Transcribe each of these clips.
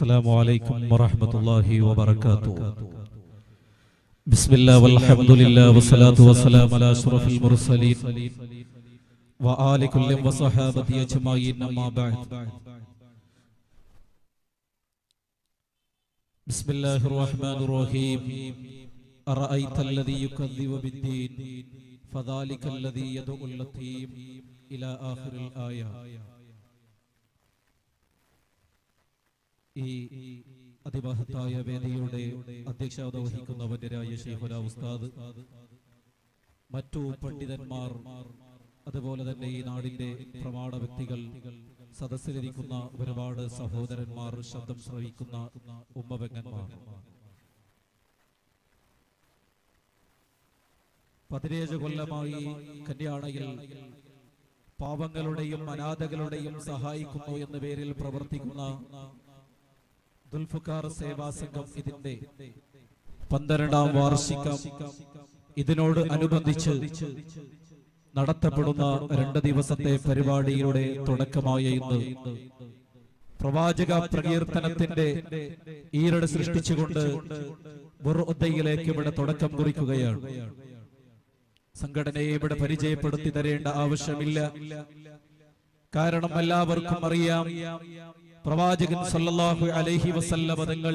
السلام عليكم ورحمة الله وبركاته. بسم الله والحمد لله والصلاة والسلام على أشرف المرسلين وآل كل وصحابته أجمعين أما بعد. بسم الله الرحمن الرحيم. أرأيت الذي يكذب بالدين فذلك الذي يدعو اليتيم إلى آخر الآية. ഈ അതിമഹത്തായ വേദിയുടെ അധ്യക്ഷത വഹിക്കുന്നവരായ ശൈഖുന ഉസ്താദ്, മറ്റു പണ്ഡിതന്മാർ, അതുപോലെ തന്നെ ഈ നാടിന്റെ പ്രമാണ വ്യക്തികൾ, സദസ്സിലിരിക്കുന്ന ഒരുപാട് സഹോദരന്മാർ, ശബ്ദം ശ്രവിക്കുന്ന ഉമ്മപെങ്ങന്മാർ, 17 കൊല്ലമായി കല്യാണയിൽ പാവങ്ങളുടെയും അനാഥകളുടെയും സഹായിക്കുന്നു എന്ന പേരിൽ പ്രവർത്തിക്കുന്ന ദുൽഫുഖാർ സേവാ സംഘം ഇതിന്റെ 12ാം വാർഷികം ഇതിനോട് അനുബന്ധിച്ച് നടത്തപ്പെടുന്ന 2 ദിവസത്തെ പരിപാടിയുടെ തുടക്കമായ ഇന്ന് പ്രവാചക പ്രകീർത്തനത്തിന്റെ ഈരട് സൃഷ്ടിച്ചുകൊണ്ട് ബുർഉദ്ദയിലേക്ക് ഇവിടെ തുടക്കം കുറിക്കുകയാണ്. സംഘടനയെ ഇവിടെ പരിചയപ്പെടുത്തി തരേണ്ട ആവശ്യമില്ല. കാരണം എല്ലാവർക്കും അറിയാം, പ്രവാചകൻ സല്ലല്ലാഹു അലൈഹി വസല്ലം തങ്ങൾ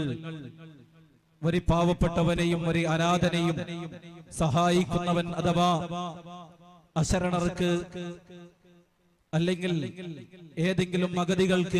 ഒരു പാവപ്പെട്ടവനെയും ഒരു അനാഥനെയും സഹായിക്കുന്നവൻ അഥവാ അശരണർക്ക് അല്ലെങ്കിൽ ഏതെങ്കിലും അഗതികൾക്ക്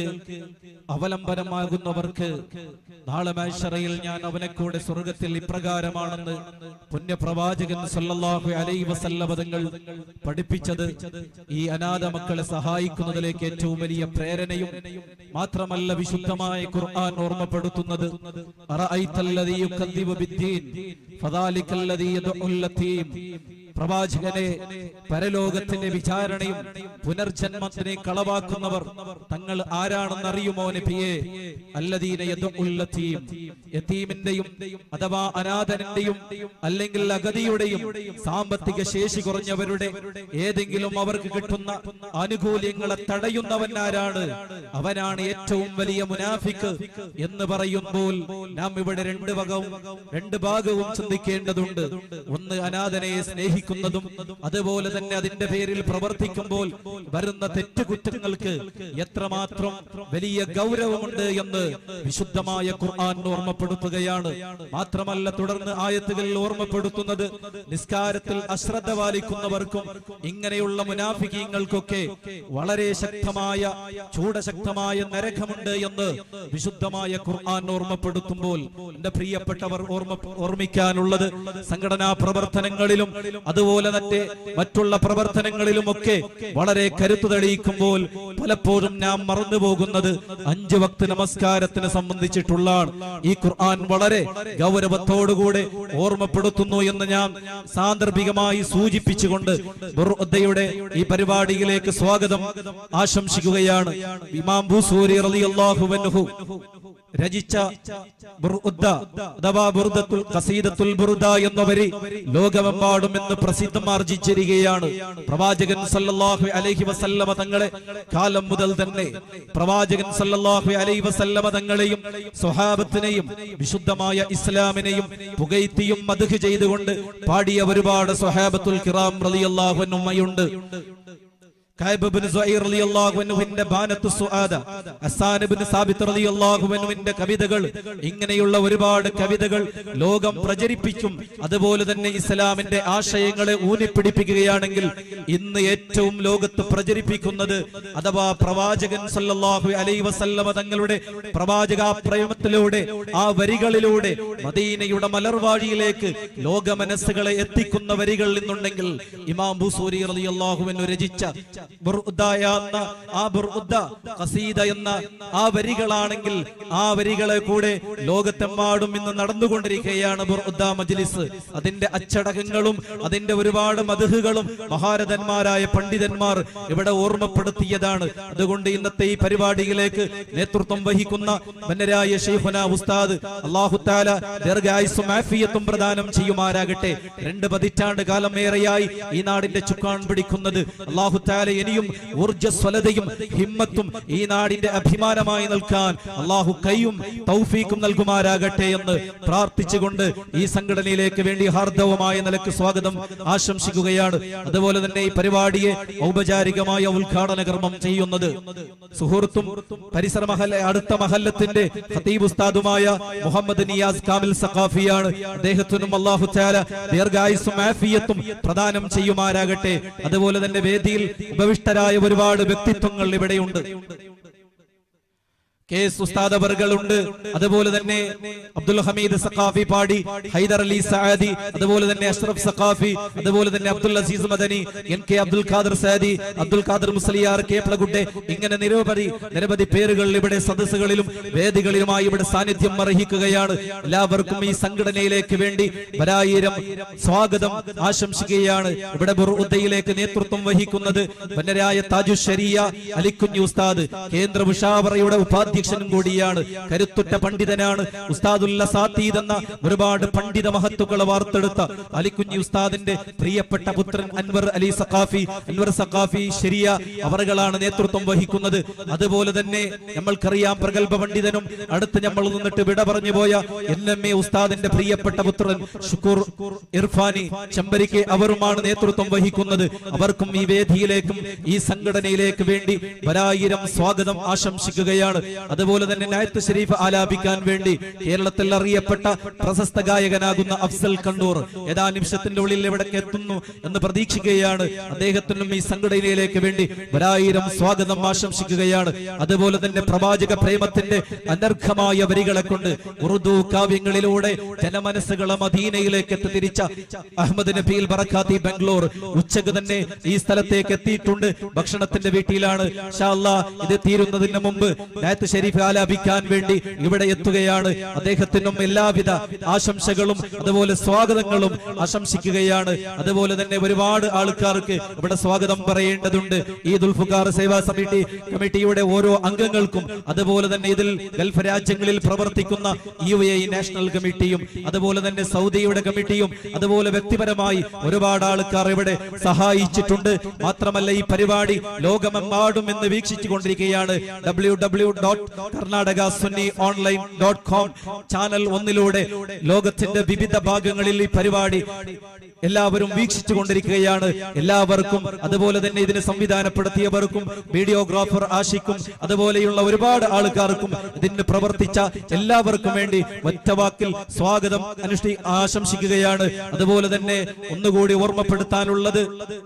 അവലംബനമാകുന്നവർക്ക് നാളെ മഹ്ശറയിൽ ഞാൻ അവനെ കൂടെ സ്വർഗത്തിൽ ഇപ്രകാരമാണെന്ന് പുണ്യപ്രവാചകൻ സല്ലല്ലാഹു അലൈഹി വസല്ലം തങ്ങൾ പഠിപ്പിച്ചത് ഈ അനാഥ മക്കളെ സഹായിക്കുന്നതിലേക്ക് ഏറ്റവും വലിയ പ്രേരണയും മാത്രമല്ല വിശുദ്ധമായ ഖുർആൻ ഓർമ്മപ്പെടുത്തുന്നത് അറഅയ്തല്ലദീ യുകദ്ദിബു ബിദ്ദീൻ ഫദാലികല്ലദീ യദ്ഉൽ യതീം. പ്രവാചകനെ പരലോകത്തിന്റെ വിചാരണയും പുനർജന്മത്തിനെ കളവാക്കുന്നവർ തങ്ങൾ ആരാണെന്ന് അറിയുമോ നബിയേ? അല്ലദീന യദ്ഉൽ യതീം, യതീമിന്റെയും അഥവാ അനാഥന്റെയും അല്ലെങ്കിൽ അഗതിയുടെയും സാമ്പത്തിക ശേഷി കുറഞ്ഞവരുടെ ഏതെങ്കിലും അവർക്ക് കിട്ടുന്ന ആനുകൂല്യങ്ങളെ തടയുന്നവൻ ആരാണ്? അവനാണ് ഏറ്റവും വലിയ മുനാഫിക്ക് എന്ന് പറയുമ്പോൾ നാം ഇവിടെ രണ്ട് ഭാഗവും ചിന്തിക്കേണ്ടതുണ്ട്. ഒന്ന്, അനാഥനെ സ്നേഹിക്കുന്നതും അതുപോലെ തന്നെ അതിന്റെ പേരിൽ പ്രവർത്തിക്കുമ്പോൾ വരുന്ന തെറ്റുകുറ്റങ്ങൾക്ക് എത്രമാത്രം വലിയ ഗൗരവമുണ്ട് എന്ന് വിശുദ്ധമായ ഖുർആൻ ഓർമ്മപ്പെടുത്തുകയാണ്. മാത്രമല്ല തുടർന്ന് ആയത്തുകളിൽ ഓർമ്മപ്പെടുത്തുന്നത് നിസ്കാരത്തിൽ അശ്രദ്ധ പാലിക്കുന്നവർക്കും ഇങ്ങനെയുള്ള മുനാഫിക്കീങ്ങൾക്കൊക്കെ വളരെ ശക്തമായ ചൂടശക്തമായ നരകമുണ്ട് എന്ന് വിശുദ്ധമായ ഖുർആൻ ഓർമ്മപ്പെടുത്തുമ്പോൾ എന്റെ പ്രിയപ്പെട്ടവർ ഓർമ്മിക്കാനുള്ളത് സംഘടനാ പ്രവർത്തനങ്ങളിലും അതുപോലെ തന്നെ മറ്റുള്ള പ്രവർത്തനങ്ങളിലുമൊക്കെ വളരെ കരുത്തു തെളിയിക്കുമ്പോൾ പലപ്പോഴും നാം മറന്നുപോകുന്നത് 5 വക്ത് നമസ്കാരത്തിനെ സംബന്ധിച്ചിട്ടുള്ളതാണ്. ഈ ഖുർആൻ വളരെ ഗൗരവത്തോടുകൂടെ ഓർമ്മപ്പെടുത്തുന്നു എന്ന് ഞാൻ സാന്ദർഭികമായി സൂചിപ്പിച്ചുകൊണ്ട് ബുർഉദ്ദയുടെ ഈ പരിപാടിയിലേക്ക് സ്വാഗതം ആശംസിക്കുകയാണ്. ഇമാം ബൂസൂരി റളിയല്ലാഹു അൻഹു രചിച്ച ബുർഉദ്ദ അഥവാ ബുർദത്തുൽ ഖസീദത്തുൽ ബുർദ എന്ന വരി ലോകമെമ്പാടും എന്ന് പ്രസിദ്ധമാർജിച്ചിരിക്കുകയാണ്. പ്രവാചകൻ സല്ലല്ലാഹു അലൈഹി വസല്ലമ തങ്ങളെ കാലം മുതൽ തന്നെ പ്രവാചകൻ സല്ലല്ലാഹു അലൈഹി വസല്ലമ തങ്ങളെയും സ്വഹാബത്തിനെയും വിശുദ്ധമായ ഇസ്ലാമിനെയും പുകഴ്ത്തിയും മദ്ഹ് ചെയ്തുകൊണ്ട് പാടിയ ഒരുപാട് സ്വഹാബത്തുൽ കിറാം റളിയല്ലാഹു അൻഹുമുണ്ട്. കഅബ് ഇബ്നു സുഐർ റളിയല്ലാഹു അൻഹുവിന്റെ ബാനത്തു സുആദ, ഹസ്സാൻ ഇബ്നു സാബിത്ത് റളിയല്ലാഹു അൻഹുവിന്റെ കവിതകൾ, ഇങ്ങനെയുള്ള ഒരുപാട് കവിതകൾ ലോകം പ്രചരിപ്പിക്കും. അതുപോലെ തന്നെ ഇസ്ലാമിന്റെ ആശയങ്ങളെ ഊന്നിപ്പിടിപ്പിക്കുകയാണെങ്കിൽ ഇന്ന് ഏറ്റവും ലോകത്ത് പ്രചരിപ്പിക്കുന്നത് അഥവാ പ്രവാചകൻ സല്ലല്ലാഹു അലൈഹി വസല്ലമ തങ്ങളുടെ പ്രവാചകാപ്രേമത്തിലൂടെ ആ വരികളിലൂടെ മദീനയുടെ മലർവാഴിയിലേക്ക് ലോക മനസ്സുകളെ എത്തിക്കുന്ന വരികൾ എന്നുണ്ടെങ്കിൽ ഇമാം ബൂസൂരി റളിയല്ലാഹു അൻഹു രചിച്ച ഖസീദ എന്ന ആ വരികളാണെങ്കിൽ ആ വരികളെ കൂടെ ലോകത്തെമ്പാടും ഇന്ന് നടന്നുകൊണ്ടിരിക്കുകയാണ് ബുർഉദ്ദ മജ്ലിസ്. അതിന്റെ അച്ചടക്കങ്ങളും അതിന്റെ ഒരുപാട് മദ്ഹുകളും മഹാരഥന്മാരായ പണ്ഡിതന്മാർ ഇവിടെ ഓർമ്മപ്പെടുത്തിയതാണ്. അതുകൊണ്ട് ഇന്നത്തെ ഈ പരിപാടിയിലേക്ക് നേതൃത്വം വഹിക്കുന്ന ബന്നരായ ശൈഖുന ഉസ്താദ് അല്ലാഹു തആല ദീർഘായുസ്സും ആഫിയത്തും പ്രദാനം ചെയ്യുമാറാകട്ടെ. 2 പതിറ്റാണ്ട് കാലമേറെയായി ഈ നാടിന്റെ ചുക്കാൻ പിടിക്കുന്നത് അല്ലാഹു തആല ഇനിയും ഊർജ്ജസ്വലതയും ഹിമ്മത്തും ഈ നാടിന്റെ അഭിമാനമായി നിൽക്കാൻ അള്ളാഹു കൈയും തൗഫീക്കും നൽകുമാരാകട്ടെ എന്ന് പ്രാർത്ഥിച്ചുകൊണ്ട് ഈ സംഘടനയിലേക്ക് വേണ്ടി ഹാർദവമായ നിലക്ക് സ്വാഗതം ആശംസിക്കുകയാണ്. അതുപോലെ തന്നെ ഈ പരിപാടിയെ ഔപചാരികമായ ഉദ്ഘാടന കർമ്മം ചെയ്യുന്നത് സുഹൃത്തും പരിസര അടുത്ത മഹല്ലത്തിന്റെ ഖതീബ് ഉസ്താദുമായ മുഹമ്മദ് നിയാസ് കാമിൽ സഖാഫിയാണ്. അദ്ദേഹത്തിനും അല്ലാഹു തആല ദീർഘായുസ്സും ആഫിയത്തും പ്രദാനം ചെയ്യുമാരാകട്ടെ. അതുപോലെ തന്നെ വേദിയിൽ ഉപവിഷ്ടരായ ഒരുപാട് വ്യക്തിത്വങ്ങൾ ഇവിടെയുണ്ട്. കെ എസ് ഉസ്താദ് അവർകളുണ്ട്. അതുപോലെ തന്നെ അബ്ദുൽ ഹമീദ് സഖാഫി പാടി, ഹൈദർ അലി സഅദി, അതുപോലെ തന്നെ അഷ്റഫ് സഖാഫി, അതുപോലെ തന്നെ Abdul Aziz Madani, N K Abdul Khader Saadi, Abdul Khader Musliyar, K പ്ലഗുഡെ, ഇങ്ങനെ നിരവധി പേരുകൾ ഇവിടെ സദസ്സുകളിലും വേദികളിലുമായി ഇവിടെ സാന്നിധ്യം അർഹിക്കുകയാണ്. എല്ലാവർക്കും ഈ സംഘടനയിലേക്ക് വേണ്ടി വരായിരം സ്വാഗതം ആശംസിക്കുകയാണ്. ഇവിടെ ബുർഉദ്ദയിലേക്ക് നേതൃത്വം വഹിക്കുന്നത് വന്നരായ താജു ശരിയ അലിക്കുഞ്ഞി ഉസ്താദ്, കേന്ദ്ര മുഷാവറയുടെ ഉപാധ്യക്ഷനും കൂടിയാണ്. കരുത്തുറ്റ പണ്ഡിതനാണ്. ഉസ്താദുൽ അസാത്തീദ് എന്ന ഒരുപാട് പണ്ഡിത മഹത്തുക്കളെ വാർത്തെടുത്ത അലിക്കുഞ്ഞി ഉസ്താദിന്റെ പ്രിയപ്പെട്ട പുത്രൻ അൻവർ അലി സഖാഫി, അൻവർ സഖാഫി ശരിയ അവറുകളാണ് നേതൃത്വം വഹിക്കുന്നത്. അതുപോലെ തന്നെ നമ്മൾക്കറിയാം പ്രഗത്ഭ പണ്ഡിതനും അടുത്ത് നമ്മൾ നിന്നിട്ട് വിട പറഞ്ഞു പോയ NMA ഉസ്താദിന്റെ പ്രിയപ്പെട്ട പുത്രൻ ഷുക്കൂർ ഇർഫാനി ചെമ്പരിക്ക് അവരുമാണ് നേതൃത്വം വഹിക്കുന്നത്. അവർക്കും ഈ വേദിയിലേക്കും ഈ സംഘടനയിലേക്ക് വേണ്ടി വരായിരം സ്വാഗതം ആശംസിക്കുകയാണ്. അതുപോലെ തന്നെ നയത്ത് ഷരീഫ് ആലാപിക്കാൻ വേണ്ടി കേരളത്തിൽ അറിയപ്പെട്ട പ്രശസ്ത ഗായകനാകുന്ന അഫ്സൽ കണ്ണൂർ ഏതാ നിമിഷത്തിന്റെ ഉള്ളിൽ ഇവിടെ എത്തുന്നു എന്ന് പ്രതീക്ഷിക്കുകയാണ്. അദ്ദേഹത്തിനും ഈ സംഘടനയിലേക്ക് വേണ്ടി വരായിരം സ്വാഗതം ആശംസിക്കുകയാണ്. അതുപോലെ തന്നെ പ്രവാചക പ്രേമത്തിന്റെ അനർഘമായ വരികളെ കൊണ്ട് ഉറുദു കാവ്യങ്ങളിലൂടെ ജനമനസ്സുകളെ മദീനയിലേക്ക് എത്തിത്തിരിച്ച അഹമ്മദ് നബീൽ ബറക്കാത്തി ബാംഗ്ലൂർ ഉച്ചക്ക് തന്നെ ഈ സ്ഥലത്തേക്ക് എത്തിയിട്ടുണ്ട്. ഭക്ഷണത്തിന്റെ വീട്ടിലാണ്. ഇൻഷാ അല്ലാഹ് ഇത് തീരുന്നതിന് മുമ്പ് നയത്ത് ഷരീഫ് ആലാപിക്കാൻ വേണ്ടി ഇവിടെ എത്തുകയാണ്. അദ്ദേഹത്തിനും എല്ലാവിധ ആശംസകളും അതുപോലെ സ്വാഗതങ്ങളും ആശംസിക്കുകയാണ്. അതുപോലെ തന്നെ ഒരുപാട് ആൾക്കാർക്ക് ഇവിടെ സ്വാഗതം പറയേണ്ടതുണ്ട്. ഈദുൽ ഫുഖാർ സേവാ സമിതി കമ്മിറ്റിയുടെ ഓരോ അംഗങ്ങൾക്കും, അതുപോലെ തന്നെ ഇതിൽ ഗൾഫ് രാജ്യങ്ങളിൽ പ്രവർത്തിക്കുന്ന UAE നാഷണൽ കമ്മിറ്റിയും, അതുപോലെ തന്നെ സൗദിയുടെ കമ്മിറ്റിയും, അതുപോലെ വ്യക്തിപരമായി ഒരുപാട് ആൾക്കാർ ഇവിടെ സഹായിച്ചിട്ടുണ്ട്. മാത്രമല്ല ഈ പരിപാടി ലോകമെമ്പാടും ഇന്ന് വീക്ഷിച്ചു കൊണ്ടിരിക്കുകയാണ്. www.karnatakasunnione.com ചാനൽ 1 ലോകത്തിന്റെ വിവിധ ഭാഗങ്ങളിൽ ഈ പരിപാടി എല്ലാവരും വീക്ഷിച്ചു കൊണ്ടിരിക്കുകയാണ്. എല്ലാവർക്കും, അതുപോലെ തന്നെ ഇതിനെ സംവിധാനപ്പെടുത്തിയവർക്കും, വീഡിയോഗ്രാഫർ ആഷിക്കും, അതുപോലെയുള്ള ഒരുപാട് ആൾക്കാർക്കും, ഇതിന് പ്രവർത്തിച്ച എല്ലാവർക്കും വേണ്ടി ഒറ്റവാക്കിൽ സ്വാഗതം ആശംസിക്കുകയാണ്. അതുപോലെ തന്നെ ഒന്നുകൂടി ഓർമ്മപ്പെടുത്താനുള്ളത്,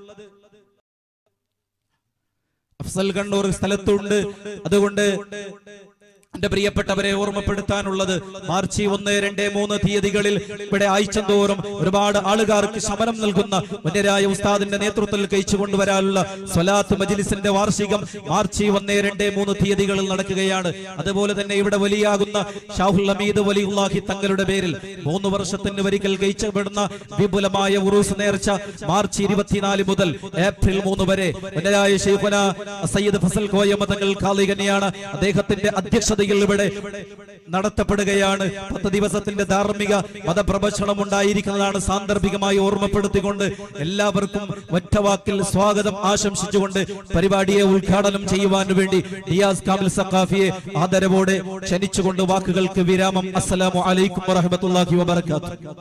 അഫ്സൽ കണ്ണൂർ സ്ഥലത്തുണ്ട്. അതുകൊണ്ട് എന്റെ പ്രിയപ്പെട്ടവരെ ഓർമ്മപ്പെടുത്താനുള്ളത്, മാർച്ച് 1, 2, 3 തീയതികളിൽ ഇവിടെ ആഴ്ചന്തോറും ഒരുപാട് ആളുകാർക്ക് ശമനം നൽകുന്ന വന്യരായ ഉസ്താദിന്റെ നേതൃത്വത്തിൽ കഴിച്ചു കൊണ്ടുവരാനുള്ള സ്വലാത്ത് മജ്ലിസിന്റെ വാർഷികം മാർച്ച് 1, 2, 3 തീയതികളിൽ നടക്കുകയാണ്. അതുപോലെ തന്നെ ഇവിടെ വലിയാകുന്ന ഷാഹുൽ ഹമീദ് വലിയുള്ളാഹി തങ്ങളുടെ പേരിൽ 3 വർഷത്തിന് ഒരിക്കൽ കഴിച്ചപ്പെടുന്ന വിപുലമായ ഉറൂസ് നേർച്ച മാർച്ച് 24 മുതൽ ഏപ്രിൽ 3 വരെ വന്യരായ ശൈഖുന സയ്യിദ് ഫസൽ കോയ തങ്ങൾ ഖാലിഖനിയാണ് അദ്ദേഹത്തിന്റെ അധ്യക്ഷത ഇവിടെ നടത്തപ്പെടുകയാണ്. 10 ദിവസത്തിന്റെ ധാർമ്മിക മതപ്രഭാഷണം ഉണ്ടായിരിക്കുന്നതാണ്. സാന്ദർഭികമായി ഓർമ്മപ്പെടുത്തിക്കൊണ്ട് എല്ലാവർക്കും ഒറ്റവാക്കിൽ സ്വാഗതം ആശംസിച്ചുകൊണ്ട് പരിപാടിയെ ഉദ്ഘാടനം ചെയ്യുവാൻ വേണ്ടി നിയാസ് കാമിൽ സഖാഫിയെ ആദരവോടെ ക്ഷണിച്ചുകൊണ്ട് വാക്കുകൾക്ക് വിരാമം. അസ്സലാമു അലൈക്കും വറഹ്മത്തുള്ളാഹി വബറകാതുഹു.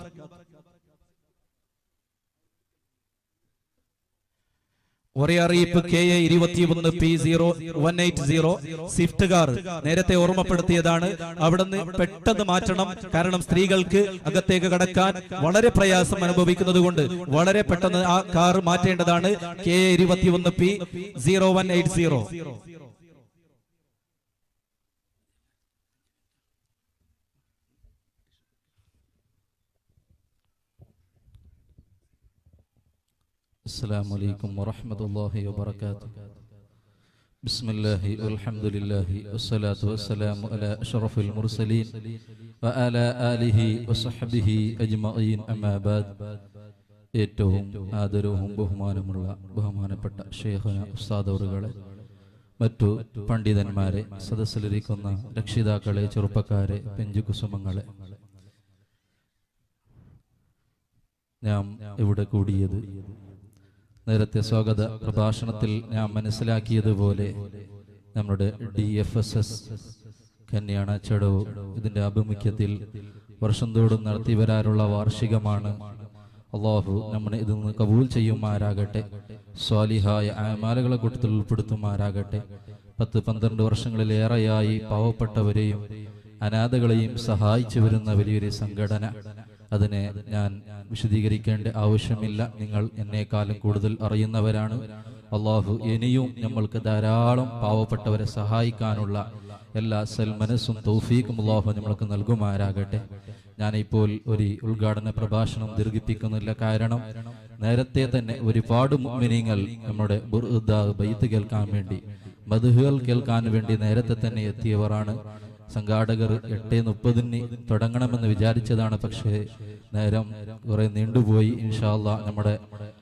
ഒരേ അറിയിപ്പ്, KA 21 P0180 സ്വിഫ്റ്റ് കാർ നേരത്തെ ഓർമ്മപ്പെടുത്തിയതാണ്. അവിടുന്ന് പെട്ടെന്ന് മാറ്റണം. കാരണം സ്ത്രീകൾക്ക് അകത്തേക്ക് കടക്കാൻ വളരെ പ്രയാസം അനുഭവിക്കുന്നത് കൊണ്ട് വളരെ പെട്ടെന്ന് ആ കാർ മാറ്റേണ്ടതാണ്. KA 21 P0180. السلام عليكم ورحمة الله وبركاته. بسم الله والحمد لله والصلاة والسلام على أشرف المرسلين وعلى آله وصحبه أجمعين أما بعد. ഏറ്റവും ആദരവും ബഹുമാനമുള്ള ബഹുമാനപ്പെട്ട ശൈഖുന ഉസ്താദ് അവറുകളെ, മറ്റു പണ്ഡിതന്മാരെ, സദസ്സിലിരിക്കുന്ന രക്ഷിതാക്കളെ, ചെറുപ്പക്കാരെ, പെഞ്ചുകുസുമങ്ങളെ, നാം ഇവിടെ കൂടിയത് നേരത്തെ സ്വാഗത പ്രഭാഷണത്തിൽ ഞാൻ മനസ്സിലാക്കിയതുപോലെ നമ്മുടെ DFSS കന്യാണ ചടവ് ഇതിന്റെ ആഭിമുഖ്യത്തിൽ വർഷം തോറും നടത്തി വരാറുള്ള വാർഷികമാണ്. അള്ളാഹു നമ്മെ ഇതിൽ നിന്ന് കബൂൽ ചെയ്യുമാരാകട്ടെ. സ്വാലിഹായ അമാലുകളെ കൂട്ടത്തിൽ ഉൾപ്പെടുത്തുമാരാകട്ടെ. 10-12 വർഷങ്ങളിലേറെയായി പാവപ്പെട്ടവരെയും അനാഥകളെയും സഹായിച്ചു വരുന്ന വലിയൊരു സംഘടന. അതിനെ ഞാൻ വിശദീകരിക്കേണ്ട ആവശ്യമില്ല, നിങ്ങൾ എന്നെക്കാളും കൂടുതൽ അറിയുന്നവരാണ്. അള്ളാഹു ഇനിയും നമ്മൾക്ക് ധാരാളം പാവപ്പെട്ടവരെ സഹായിക്കാനുള്ള എല്ലാ സൽമനസ്സും തൗഫീഖും അള്ളാഹു നമ്മൾക്ക് നൽകുമാരാകട്ടെ. ഞാനിപ്പോൾ ഒരു ഉദ്ഘാടന പ്രഭാഷണം ദീർഘിപ്പിക്കുന്നില്ല. കാരണം നേരത്തെ തന്നെ ഒരുപാട് മുഅ്മിനീങ്ങൾ നമ്മുടെ ബൈത്ത് കേൾക്കാൻ വേണ്ടി, മദ്ഹുകൾ കേൾക്കാൻ വേണ്ടി നേരത്തെ തന്നെ എത്തിയവരാണ്. സംഘാടകർ 8:30 തുടങ്ങണമെന്ന് വിചാരിച്ചതാണ്, പക്ഷേ നേരം കുറെ നീണ്ടുപോയി. ഇൻഷാ അല്ലാഹ് നമ്മുടെ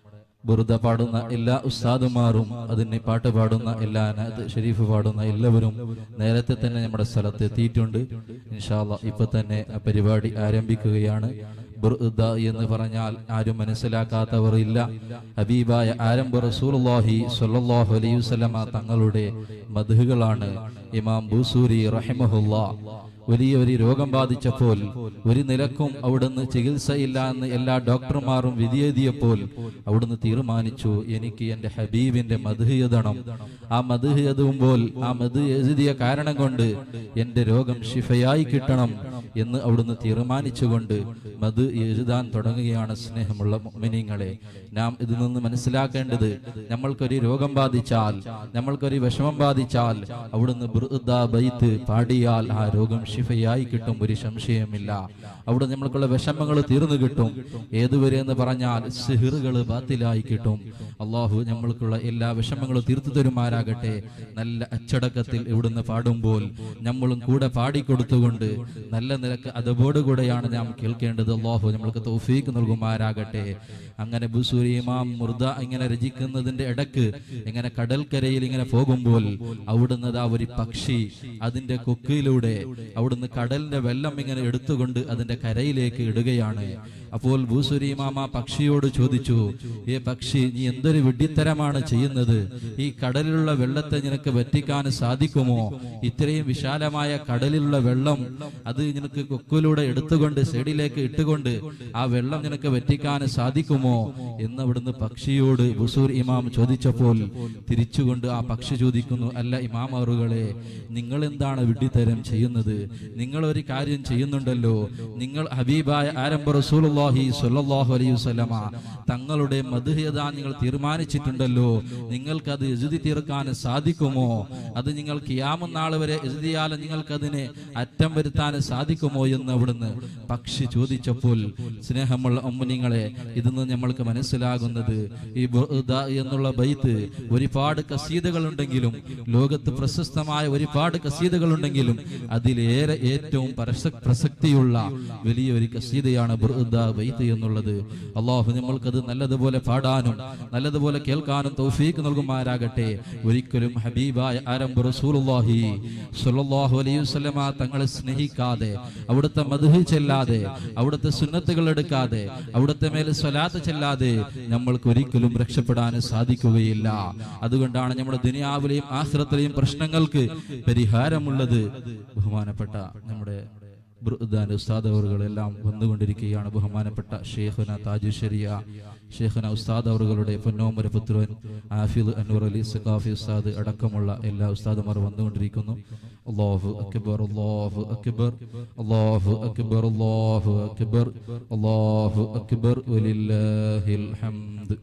ബുർദ പാടുന്ന എല്ലാ ഉസ്താദുമാരും, അതിന് പാട്ട് പാടുന്ന എല്ലാ ഷരീഫ് പാടുന്ന എല്ലാവരും നേരത്തെ തന്നെ നമ്മുടെ സ്ഥലത്ത് എത്തിയിട്ടുണ്ട്. ഇൻഷാ അല്ലാഹ് ഇപ്പൊ തന്നെ ആ പരിപാടി ആരംഭിക്കുകയാണ്. ബുർദ എന്ന് പറഞ്ഞാൽ ആരും മനസ്സിലാക്കാത്തവർ ഇല്ല. ഹബീബായ ആരംഭ റസൂലുള്ളാഹി സ്വല്ലല്ലാഹു അലൈഹി വസല്ലമ തങ്ങളുടെ മദ്ഹുകളാണ്. ഇമാം ബൂസൂരി റഹിമഹുല്ലാഹ് വലിയൊരു രോഗം ബാധിച്ചപ്പോൾ ഒരു നിലക്കും അവിടുന്ന് ചികിത്സയില്ല എന്ന് എല്ലാ ഡോക്ടർമാരും വിധിയെഴുതിയപ്പോൾ അവിടുന്ന് തീരുമാനിച്ചു, എനിക്ക് എൻ്റെ ഹബീബിന്റെ മദ്ഹ് എഴുതണം. ആ മദ്ഹ് എഴുതുമ്പോൾ ആ മദ്ഹ് എഴുതിയ കാരണം കൊണ്ട് എൻ്റെ രോഗം ശിഫയായി കിട്ടണം എന്ന് അവിടുന്ന് തീരുമാനിച്ചുകൊണ്ട് മദ്ഹ് എഴുതാൻ തുടങ്ങുകയാണ്. സ്നേഹമുള്ള മുഅ്മിനീങ്ങളെ, നാം ഇതിൽ നിന്ന് മനസ്സിലാക്കേണ്ടത്, നമ്മൾക്കൊരു രോഗം ബാധിച്ചാൽ, നമ്മൾക്കൊരു വിഷമം ബാധിച്ചാൽ അവിടുന്ന് ബുർദ ബൈത്ത് പാടിയാൽ ആ രോഗം ശിഫയായി കിട്ടും, ഒരു സംശയമില്ല. അവിടെ നമ്മൾക്കുള്ള വിഷമങ്ങൾ തീർന്നു കിട്ടും. ഏതുവരെ എന്ന് പറഞ്ഞാൽ സിഹ്റുകൾ ബാത്തിലായി കിട്ടും. അള്ളാഹു നമ്മൾക്കുള്ള എല്ലാ വിഷമങ്ങളും തീർത്തു തരുമാരാകട്ടെ. നല്ല അച്ചടക്കത്തിൽ ഇവിടുന്ന് പാടുമ്പോൾ നമ്മളും കൂടെ പാടിക്കൊടുത്തുകൊണ്ട് നല്ല നിലക്ക് അതോടുകൂടെയാണ് നാം കേൾക്കേണ്ടത്. അള്ളാഹു നമ്മൾക്ക് തൗഫീഖ് നൽകുമാരാകട്ടെ. അങ്ങനെ ബുസൂരി ഇമാം മുർദ ഇങ്ങനെ രചിക്കുന്നതിന്റെ ഇടക്ക് ഇങ്ങനെ കടൽക്കരയിൽ ഇങ്ങനെ പോകുമ്പോൾ അവിടുന്ന് ആ ഒരു പക്ഷി അതിന്റെ കൊക്കിലൂടെ അവിടുന്ന് കടലിന്റെ വെള്ളം ഇങ്ങനെ എടുത്തുകൊണ്ട് അതിന്റെ കരയിലേക്ക് ഇടുകയാണ്. അപ്പോൾ ബൂസൂരി ഇമാം ആ പക്ഷിയോട് ചോദിച്ചു, ഏ പക്ഷി, നീ എന്തൊരു വിഡ്ഢിത്തരമാണ് ചെയ്യുന്നത്? ഈ കടലിലുള്ള വെള്ളത്തെ നിനക്ക് വറ്റിക്കാൻ സാധിക്കുമോ? ഇത്രയും വിശാലമായ കടലിലുള്ള വെള്ളം അത് നിനക്ക് കൊക്കിലൂടെ എടുത്തുകൊണ്ട് സൈഡിലേക്ക് ഇട്ടുകൊണ്ട് ആ വെള്ളം നിനക്ക് വറ്റിക്കാൻ സാധിക്കുമോ എന്ന് അവിടുന്ന് പക്ഷിയോട് ബുസൂർ ഇമാം ചോദിച്ചപ്പോൾ തിരിച്ചുകൊണ്ട് ആ പക്ഷി ചോദിക്കുന്നു, അല്ല ഇമാമറുകളെ, നിങ്ങൾ എന്താണ് വിഡ്ഢിത്തരം ചെയ്യുന്നത്? നിങ്ങൾ ഒരു കാര്യം ചെയ്യുന്നുണ്ടല്ലോ, നിങ്ങൾ ഹബീബായ ആരംഭ റസൂലുള്ളാഹി സ്വല്ലല്ലാഹു അലൈഹി വസല്ലമ തങ്ങളുടെ മദ്ഹ് എഴുതാൻ നിങ്ങൾ തീരുമാനിച്ചിട്ടുണ്ടല്ലോ, നിങ്ങൾക്ക് അത് എഴുതി തീർക്കാൻ സാധിക്കുമോ? അത് നിങ്ങൾ ഖിയാമത്ത് നാൾ വരെ എഴുതിയാൽ നിങ്ങൾക്ക് അതിനെ അറ്റം വരുത്താൻ സാധിക്കുമോ എന്ന് അവിടുന്ന് പക്ഷി ചോദിച്ചപ്പോൾ, സ്നേഹമുള്ള മുഅ്മിനീങ്ങളെ, ഇതിന്ന് നമ്മൾക്ക് മനസ്സിലാകുന്നത്, ഈ ബുർദ എന്നുള്ള ബൈത്ത് ഒരുപാട് ഖസീദകൾ ഉണ്ടെങ്കിലും, ലോകത്ത് പ്രശസ്തമായ ഒരുപാട് ഖസീദകൾ ഉണ്ടെങ്കിലും അതിലേറെ ഏറ്റവും പ്രസക്തിയുള്ള വലിയൊരു ഖസീദയാണ് ബുർദ ബൈത്ത് എന്നുള്ളത്. അള്ളാഹു നമ്മൾക്കത് നല്ലതുപോലെ പാടാനും നല്ലതുപോലെ കേൾക്കാനും തൗഫീഖ് നൽകുമാരാകട്ടെ. ഒരിക്കലും ഹബീബായ ആരംഭ റസൂലുള്ളാഹി സ്വല്ലല്ലാഹു അലൈഹി വസല്ലമ തങ്ങളെ സ്നേഹിക്കാതെ, അവിടുത്തെ മദ്ഹ് ചെല്ലാതെ, അവിടുത്തെ സുന്നത്തുകൾ എടുക്കാതെ, അവിടുത്തെ മേൽ സ്വലാത്ത് ചെല്ലാതെ നമ്മൾക്ക് ഒരിക്കലും രക്ഷപ്പെടാൻ സാധിക്കുകയില്ല. അതുകൊണ്ടാണ് നമ്മുടെ ദുനിയാവിലെയും ആഖിറത്തിലെയും പ്രശ്നങ്ങൾക്ക് പരിഹാരമുള്ളത്. ബഹുമാനപ്പെട്ട നമ്മുടെ ബുർദാന്റെ ഉസ്താദ് അവറുകളെല്ലാം വന്നുകൊണ്ടിരിക്കുകയാണ്. ബഹുമാനപ്പെട്ട ഷെയ്ഖുന താജു ശരിയ ഷെയ്ഖുന ഉസ്താദ് അവറുകളുടെ പൊന്നോമര പുത്രൻ ആഫിദ് അൻവർ അലി സഖാഫി ഉസ്താദ് അടക്കമുള്ള എല്ലാ ഉസ്താദുമാർ വന്നുകൊണ്ടിരിക്കുന്നു. അല്ലാഹു അക്ബർ, അല്ലാഹു അക്ബർ, അല്ലാഹു അക്ബർ, അല്ലാഹു അക്ബർ, അല്ലാഹു അക്ബർ, വലില്ലാഹിൽ ഹംദ്.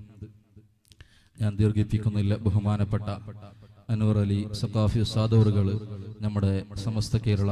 ഞാൻ ദീർഘിപ്പിക്കുന്നില്ല. ബഹുമാനപ്പെട്ട അൻവർ അലി സഖാഫി ഉസ്താദ് അവറുകൾ നമ്മുടെ സമസ്ത കേരള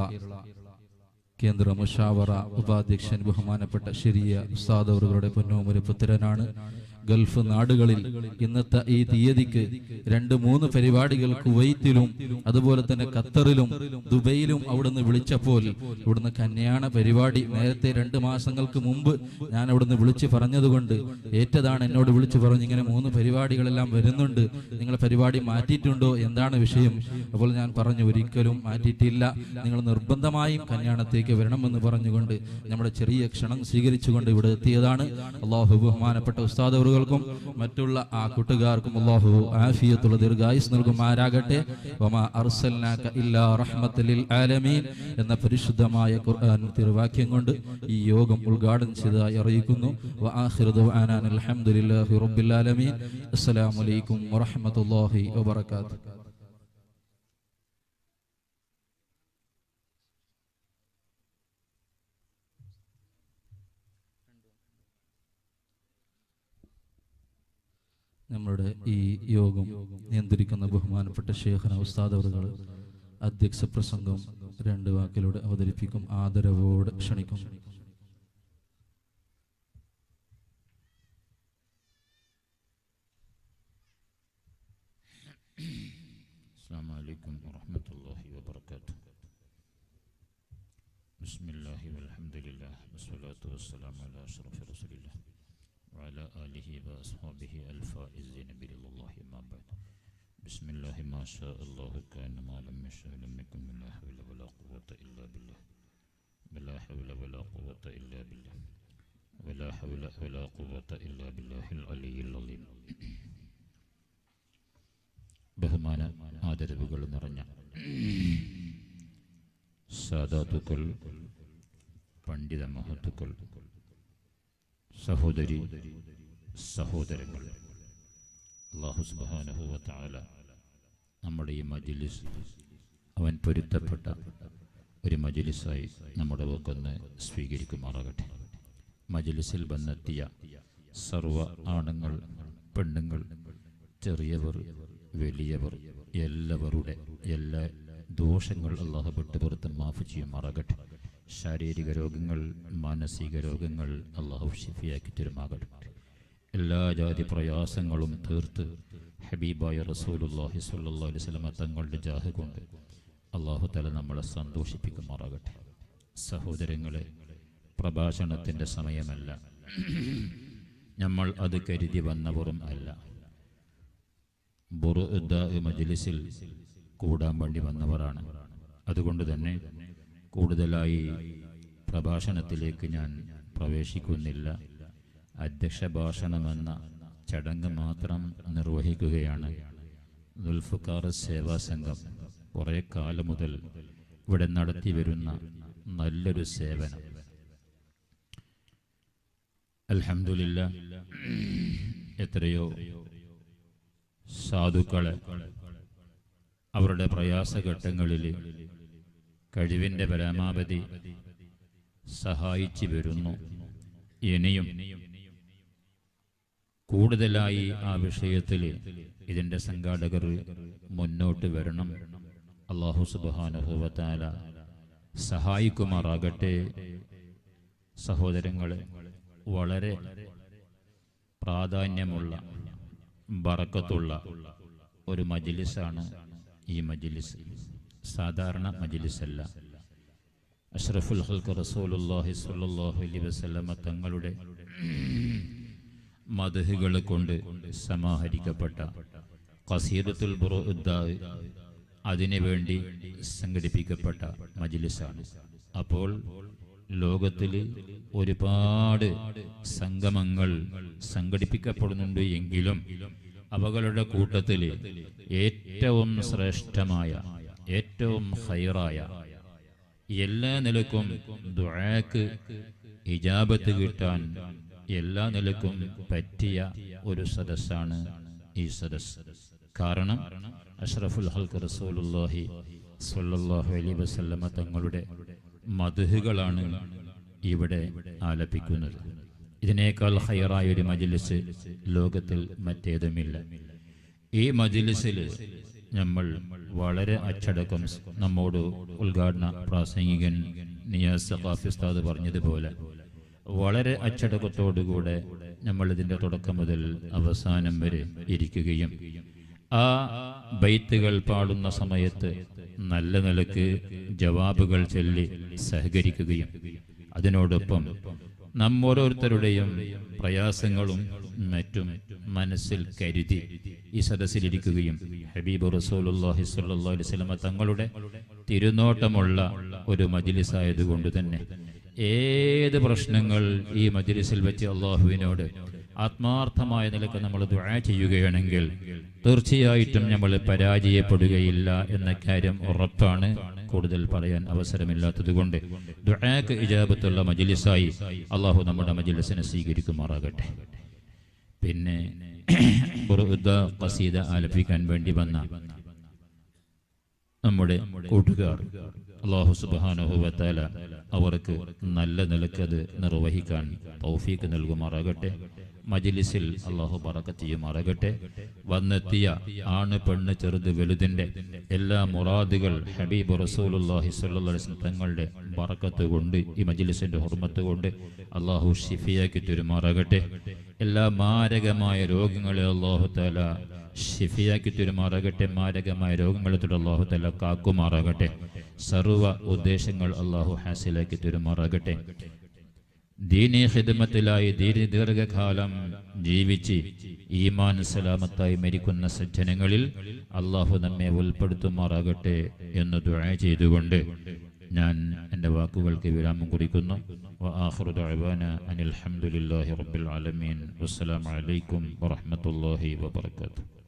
കേന്ദ്ര മുഷാവറ ഉപാധ്യക്ഷൻ ബഹുമാനപ്പെട്ട ശരിയ ഉസ്താദ് അവറുകളുടെ പൊന്നോമൊരു പുത്രനാണ്. ഗൾഫ് നാടുകളിൽ ഇന്നത്തെ ഈ തീയതിക്ക് 2-3 പരിപാടികൾ കുവൈത്തിലും അതുപോലെ തന്നെ ഖത്തറിലും ദുബൈയിലും അവിടുന്ന് വിളിച്ചപ്പോൾ ഇവിടുന്ന് കല്യാണ പരിപാടി നേരത്തെ 2 മാസങ്ങൾക്ക് മുമ്പ് ഞാൻ അവിടുന്ന് വിളിച്ചു പറഞ്ഞതുകൊണ്ട് ഏറ്റതാണ്. എന്നോട് വിളിച്ചു പറഞ്ഞു, ഇങ്ങനെ 3 പരിപാടികളെല്ലാം വരുന്നുണ്ട്, നിങ്ങൾ പരിപാടി മാറ്റിയിട്ടുണ്ടോ, എന്താണ് വിഷയം? അപ്പോൾ ഞാൻ പറഞ്ഞു, ഒരിക്കലും മാറ്റിയിട്ടില്ല, നിങ്ങൾ നിർബന്ധമായും കല്യാണത്തേക്ക് വരണമെന്ന് പറഞ്ഞുകൊണ്ട് നമ്മുടെ ചെറിയ ക്ഷണം സ്വീകരിച്ചുകൊണ്ട് ഇവിടെ എത്തിയതാണ്. അള്ളാഹു ബഹുമാനപ്പെട്ട ഉസ്താദ് ഉസ്താദുകൾക്കും മറ്റുള്ള ആ കൂട്ടുകാർക്കും അല്ലാഹു ആഫിയത്തുള്ള ദീർഘായുസ് നൽകുമാറാകട്ടെ. വമാ അർസൽനാക ഇല്ലാ റഹ്മത്തൽ ലിൽ ആലമീൻ എന്ന പരിശുദ്ധമായ ഖുർആൻ തിരുവാക്യം കൊണ്ട് ഈ യോഗം ഉദ്ഘാടനം ചെയ്തതായി അറിയിക്കുന്നു. വആഖിറു ദഅവാനാ അൽഹംദുലില്ലാഹി റബ്ബിൽ ആലമീൻ. അസ്സലാമു അലൈക്കും വറഹ്മത്തുള്ളാഹി വബറകാതുഹു. നമ്മുടെ ഈ യോഗം നിയന്ത്രിക്കുന്ന ബഹുമാനപ്പെട്ട ശൈഖുന ഉസ്താദ് അവറുകൾ അധ്യക്ഷ പ്രസംഗം 2 വാക്കിലൂടെ അവതരിപ്പിക്കും. ആദരവോടെ ക്ഷണിക്കും. അസ്സലാമു അലൈക്കും വറഹ്മത്തുള്ളാഹി വബറകാതുഹു. ബിസ്മില്ലാഹി വൽഹംദുലില്ലാഹി വസ്സലാത്തു വസ്സലാമു അലാ അഷ്റഫി റസൂലില്ലാഹി وعلى آله وأصحابه الفائزين برضا الله ما بعد. بسم الله ما شاء الله كان ما لم يشاء لم يكن. ولا حول ولا قوة إلا بالله. ولا حول ولا قوة إلا بالله. ولا حول ولا قوة إلا بالله العلي العظيم. ബഹുമാന ആദരവുകൾ നിറഞ്ഞ സാദാത്തുക്കൾ, പണ്ഡിത മഹത്തുക്കൾ, സഹോദരി സഹോദരങ്ങൾ, അല്ലാഹു സുബ്ഹാനഹു വ തആല നമ്മുടെ ഈ മജ്ലിസ് അവൻ പൊരുത്തപ്പെട്ട ഒരു മജ്ലിസായി നമ്മുടെ വക്കൊന്ന് സ്വീകരിക്കുമാറാകട്ടെ. മജ്ലിസിൽ വന്നെത്തിയ സർവ ആണുങ്ങൾ, പെണ്ണുങ്ങൾ, ചെറിയവർ, വലിയവർ, എല്ലാവരുടെ എല്ലാ ദോഷങ്ങൾ അല്ലാഹു വിട്ടുപുറത്ത് മാഫ് ചെയ്യുമാറാകട്ടെ. ശാരീരിക രോഗങ്ങൾ, മാനസിക രോഗങ്ങൾ അല്ലാഹു ശിഫയാക്കി തരുമാകട്ടെ. എല്ലാ ജാതി പ്രയാസങ്ങളും തീർത്ത് ഹബീബായ റസൂലുള്ളാഹി സ്വല്ലല്ലാഹു അലൈഹി വസല്ലം തങ്ങളുടെ ജാഹ് കൊണ്ട് അല്ലാഹു തആല നമ്മളെ സന്തോഷിപ്പിക്കുമാറാകട്ടെ. സഹോദരങ്ങളെ, പ്രഭാഷണത്തിൻ്റെ സമയമല്ല, നമ്മൾ അത് കരുതി വന്നവരും അല്ല. മജ്ലിസിൽ കൂടാൻ വേണ്ടി വന്നവരാണ്. അതുകൊണ്ട് തന്നെ കൂടുതലായി പ്രഭാഷണത്തിലേക്ക് ഞാൻ പ്രവേശിക്കുന്നില്ല. അധ്യക്ഷ ഭാഷണമെന്ന ചടങ്ങ് മാത്രം നിർവഹിക്കുകയാണ്. ദുൽഫുഖാർ സേവാ സംഘം കുറേ കാലം മുതൽ ഇവിടെ നടത്തി വരുന്ന നല്ലൊരു സേവനം. അൽഹംദുലില്ലാഹ്, എത്രയോ സാധുക്കളെ അവരുടെ പ്രയാസഘട്ടങ്ങളിൽ കഴിവിൻ്റെ പരമാവധി സഹായിച്ചു വരുന്നു. ഇനിയും കൂടുതലായി ആ വിഷയത്തിൽ ഇതിൻ്റെ സംഘാടകർ മുന്നോട്ട് വരണം. അല്ലാഹു സുബ്ഹാനഹു വ തആല സഹായിക്കുമാറാകട്ടെ. സഹോദരങ്ങളെ, വളരെ പ്രാധാന്യമുള്ള ബറക്കത്തുള്ള ഒരു മജ്ലിസാണ് ഈ മജ്ലിസ്. സാധാരണ മജ്ലിസല്ല. അഷ്റഫുൽ ഖൽഖ് റസൂലുള്ളാഹി സ്വല്ലല്ലാഹു അലൈഹി വസല്ലം തങ്ങളുടെ മദ്ഹുകൾ കൊണ്ട് സമാഹരിക്കപ്പെട്ട ഖസീദത്തുൽ ബുറൂദ അതിനുവേണ്ടി സംഘടിപ്പിക്കപ്പെട്ട മജ്ലിസാണ്. അപ്പോൾ ലോകത്തിൽ ഒരുപാട് സംഗമങ്ങൾ സംഘടിപ്പിക്കപ്പെടുന്നുണ്ട് എങ്കിലും അവകളുടെ കൂട്ടത്തിൽ ഏറ്റവും ശ്രേഷ്ഠമായ, ഏറ്റവും ഖൈറായ, എല്ലാ നിലക്കും ദുആക്ക് ഇജാബത്ത് കിട്ടാൻ എല്ലാ നിലക്കും പറ്റിയ ഒരു സദസ്സാണ് ഈ സദസ്സ്. കാരണം അഷ്റഫുൽ ഖൽഖ് റസൂലുള്ളാഹി സ്വല്ലല്ലാഹു അലൈഹി വസല്ലമ തങ്ങളുടെ മദ്ഹുകളാണ് ഇവിടെ ആലപിക്കുന്നത്. ഇതിനേക്കാൾ ഖൈറായ ഒരു മജ്ലിസ് ലോകത്തിൽ മറ്റേതുമില്ല. ഈ മജ്ലിസിൽ നമ്മൾ വളരെ അച്ചടക്കം, നമ്മോട് ഉദ്ഘാടന പ്രാസംഗികൻ നിയാസ് സഖാഫി ഉസ്താദ് പറഞ്ഞതുപോലെ വളരെ അച്ചടക്കത്തോടുകൂടെ നമ്മൾ ഇതിൻ്റെ തുടക്കം മുതൽ അവസാനം വരെ ഇരിക്കുകയും ആ ബൈത്തുകൾ പാടുന്ന സമയത്ത് നല്ല നിലക്ക് ജവാബുകൾ ചൊല്ലി സഹകരിക്കുകയും അതിനോടൊപ്പം നമ്മോരോരുത്തരുടെയും പ്രയാസങ്ങളും മറ്റും മനസ്സിൽ കരുതി ഈ സദസ്സിലിരിക്കുകയും ഹബീബ് റസൂലുള്ളാഹി സ്വല്ലല്ലാഹു അലൈഹി വസല്ലം തങ്ങളുടെ തിരുനോട്ടമുള്ള ഒരു മജ്ലിസായതുകൊണ്ട് തന്നെ ഏത് പ്രശ്നങ്ങൾ ഈ മജ്ലിസിൽ വെച്ച് അള്ളാഹുവിനോട് ആത്മാർത്ഥമായ നിലക്ക് നമ്മൾ ദുആ ചെയ്യുകയാണെങ്കിൽ തീർച്ചയായിട്ടും നമ്മൾ പരാജയപ്പെടുകയില്ല എന്ന കാര്യം ഉറപ്പാണ്. കൂടുതൽ പറയാൻ അവസരമില്ലാത്തതുകൊണ്ട് ദുആക്ക് ഇജാബത്തുള്ള മജ്ലിസായി അള്ളാഹു നമ്മുടെ മജ്ലിസിനെ സ്വീകരിക്കുമാറാകട്ടെ. പിന്നെ ബുർദ ഖസീദ ആലപിക്കാൻ വേണ്ടി വന്ന നമ്മുടെ കൂട്ടുകാർ അല്ലാഹു സുബ്ഹാനഹു വ തആല അവർക്ക് നല്ല നിലക്കത് നിർവഹിക്കാൻ തൗഫീഖ് നൽകുമാറാകട്ടെ. മജ്ലിസിൽ അല്ലാഹു ബറക്കത്ത് ചെയ്യുമാറാകട്ടെ. വന്നെത്തിയ ആണ് പെണ്ണ് ചെറുത് വലുതിന്റെ എല്ലാ മുറാദുകൾ ഹബീബ് റസൂലുള്ളാഹി സ്വല്ലല്ലാഹു അലൈഹി വസല്ലം തങ്ങളുടെ ബറക്കത്ത് കൊണ്ട് ഈ മജ്ലിസിന്റെ ഹുർമത്ത് കൊണ്ട് അല്ലാഹു ശിഫിയാക്കി തരുമാറാകട്ടെ. എല്ലാ മാരകമായ രോഗങ്ങളെ അല്ലാഹു തആല ശിഫിയാക്കി തരുമാറാകട്ടെ. മാരകമായ രോഗങ്ങളെ തൊട്ട് അല്ലാഹു തആല കാക്കുമാറാകട്ടെ. സർവ്വ ഉദ്ദേശങ്ങൾ അല്ലാഹു ഹാസിലാക്കി തരുമാറാകട്ടെ. ദീനീ ഖിദ്മത്തിലായി ദീർഘകാലം ജീവിച്ച് ഈമാൻ സലാമത്തായി മരിക്കുന്ന സജ്ജനങ്ങളിൽ അല്ലാഹു നമ്മെ ഉൾപ്പെടുത്തുമാറാകട്ടെ എന്ന് ദുആ ചെയ്തുകൊണ്ട് ഞാൻ എൻ്റെ വാക്കുകൾക്ക് വിരാമം കുറിക്കുന്നു. വആഖിറു ദഅവാന അനിൽ ഹംദുലില്ലാഹി റബ്ബിൽ ആലമീൻ. വസ്സലാമു അലൈക്കും വറഹ്മത്തുള്ളാഹി വബറകാതുഹു.